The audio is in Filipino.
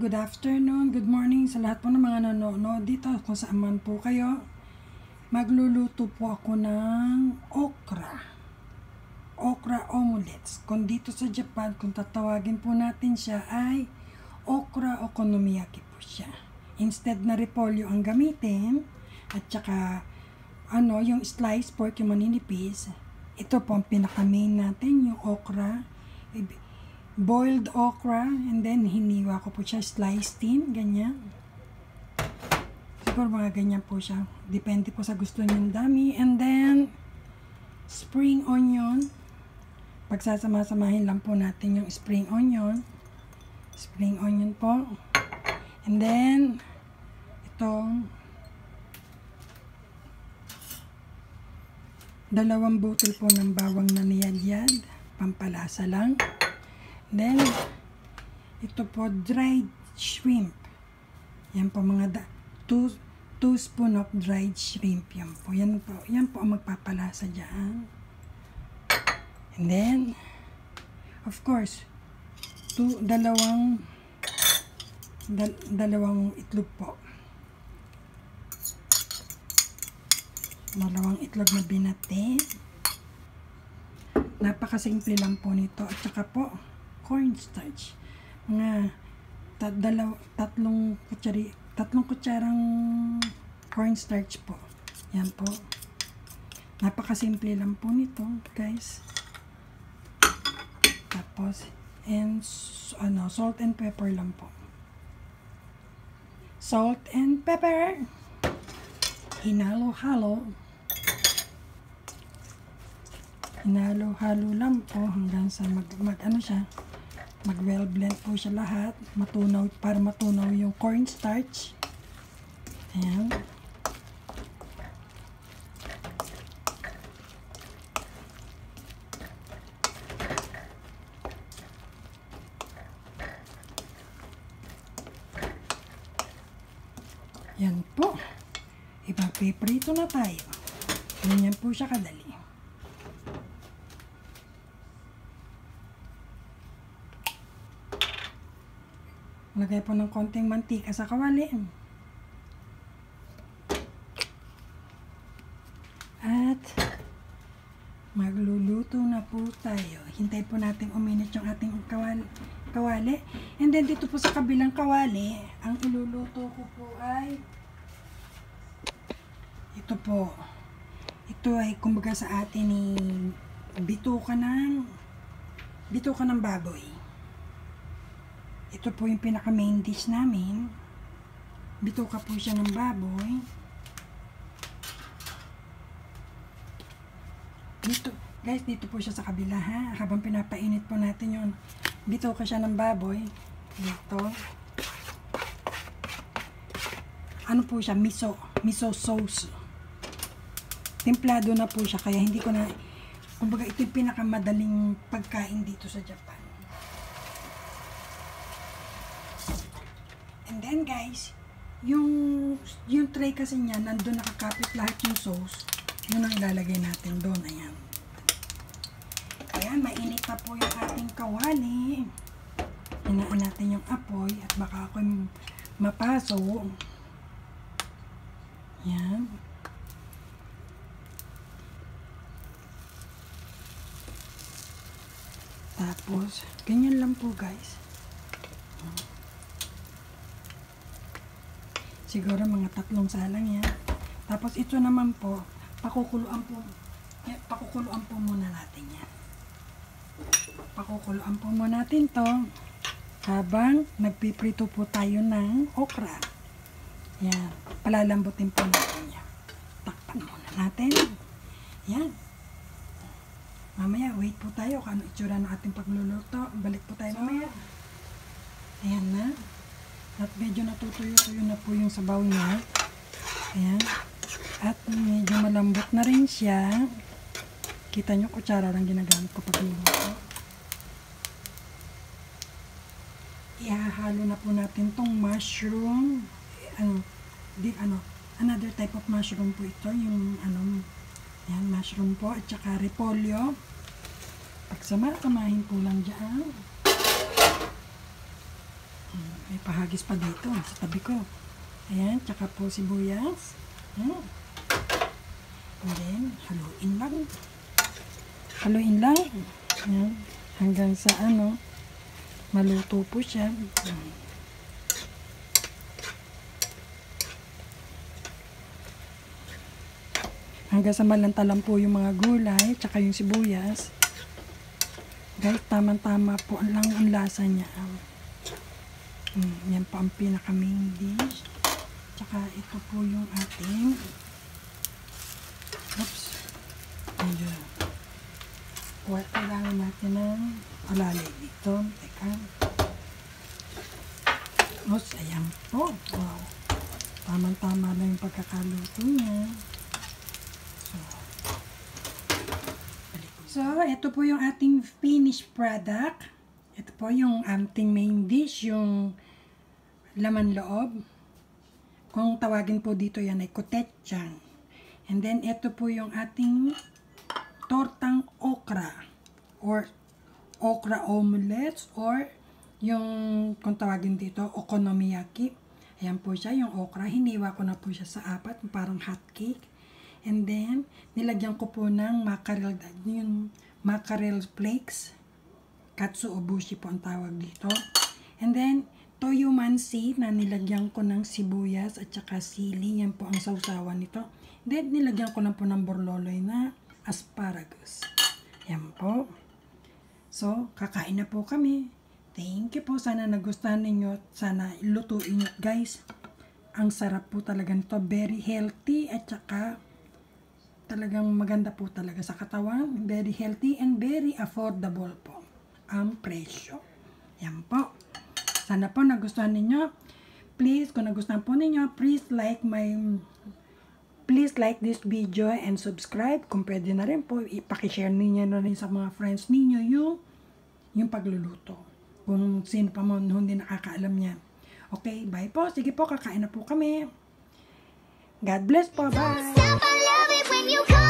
good afternoon, good morning sa lahat po ng mga nanonood dito kung saan man po kayo. Magluluto po ako ng okra omelets. Kung dito sa Japan, kung tatawagin po natin siya ay okra okonomiyaki po siya. Instead na repolyo ang gamitin at saka yung sliced pork, yung maninipis. Ito po ang pinaka-main natin, yung okra. Boiled okra, and then hiniwa ko po siya, sliced thin, ganyan. Siguro mga ganyan po siya. Depende po sa gusto niyong dami. And then, spring onion. Pagsasama-samahin lang po natin yung spring onion. Spring onion po. And then, itong 2 butil po ng bawang na niyad-yad. Pampalasa lang. Then, ito po, dried shrimp. Yan po mga 2 spoon of dried shrimp. Yan po ang magpapalasa dyan. And then, of course, dalawang itlog po. Dalawang itlog na binati. Napakasimple lang po nito. At saka po, cornstarch. Mga tatlong kutsarang cornstarch po. Yan po. Napakasimple lang po nito, guys. Tapos, and salt and pepper lang po. Salt and pepper. Hinalo-halo. Hinalo-halo lang po hanggang sa mag-well blend po siya lahat. Matunaw, para matunaw yung cornstarch. Ayan. Yan po. Ipapiprito na tayo. Ganyan po siya kadali. Lagay po ng konting mantika sa kawali. At magluluto na po tayo. Hintay po natin uminit yung ating kawali. And then dito po sa kabilang kawali, ang iluluto ko po ay ito po. Ito ay kumbaga sa atin ni bituka ng baboy. Ito po yung pinaka main dish namin. Bituka po siya ng baboy. Dito, guys, dito po siya sa kabila, ha. Habang pinapainit po natin yung bituka siya ng baboy. Dito. Ano po siya? Miso sauce. Templado na po siya, kaya hindi ko na, kumbaga ito yung pinakamadaling pagkain dito sa Japan. And then guys, yung tray kasi niya, nandun nakakapit lahat yung sauce. Yun ang ilalagay natin doon. Ayan. Ayan, mainit na po yung ating kawali. Hinaan natin yung apoy at baka ako mapaso. Ayan. Tapos, ganyan lang po guys. Siguro mga 3 salang yan. Tapos ito naman po, pakukuluan po muna natin yan. Pakukuluan po muna natin to habang nagpiprito po tayo ng okra. Yan. Palalambutin po natin yan. Takpan muna natin. Yan. Mamaya, wait po tayo kung ano itsura ng ating pagluluto. Balik po tayo mamaya. Ayan na. At medyo natutuyo-tuyo na po yung sabaw niya. Ayan. At medyo malambot na rin siya. Kita nyo, kutsara lang ginagamit ko pagluluto. Ihahalo na po natin tong mushroom. Another type of mushroom po ito. Yung yan, mushroom po. At saka repolyo. Pagsama-samahin po lang dyan. May pahagis pa dito sa tabi ko. Ayan, tsaka po sibuyas. Ayan. And then, haluin lang. Haluin lang. Ayan. Hanggang sa maluto po siya. Hanggang sa malanta lang po yung mga gulay, tsaka yung sibuyas. Guys, tamang-tama po lang ang lasa niya. Yan po ang pinaka main dish. Tsaka ito po yung ating ayan. Kailangan natin ng alalay dito. Teka. Ayan po. Wow. Tamang-tama na yung pagkakaluto niya. So, ito po yung ating finished product. Ito po yung ating main dish, yung laman loob. Kung tawagin po dito yan ay kotechang. And then, ito po yung ating tortang okra or okra omelets or yung kung tawagin dito okonomiyaki. Ayan po siya, yung okra. Hiniwa ko na po siya sa 4, parang hot cake. And then, nilagyan ko po ng mackerel flakes. Katsuobushi po ang tawag dito. And then, toyo mansi na nilagyan ko ng sibuyas at saka sili. Yan po ang sausawan nito. Then, nilagyan ko lang po ng borloloy na asparagus. Yan po. So, kakain na po kami. Thank you po. Sana nagustuhan ninyo. Sana lutuin nyo, guys. Ang sarap po talaga nito. Very healthy at saka talagang maganda po talaga sa katawan. Very healthy and very affordable po ang presyo. Yan po. Sana po nagustuhan ninyo. Please, kung nagustuhan po ninyo, please like this video and subscribe. Kung pwede na rin po, ipakishare ninyo na rin sa mga friends ninyo yung pagluluto. Kung sino pa mo hindi nakakaalam yan. Okay, bye po. Sige po, kakain na po kami. God bless po. Bye! When you come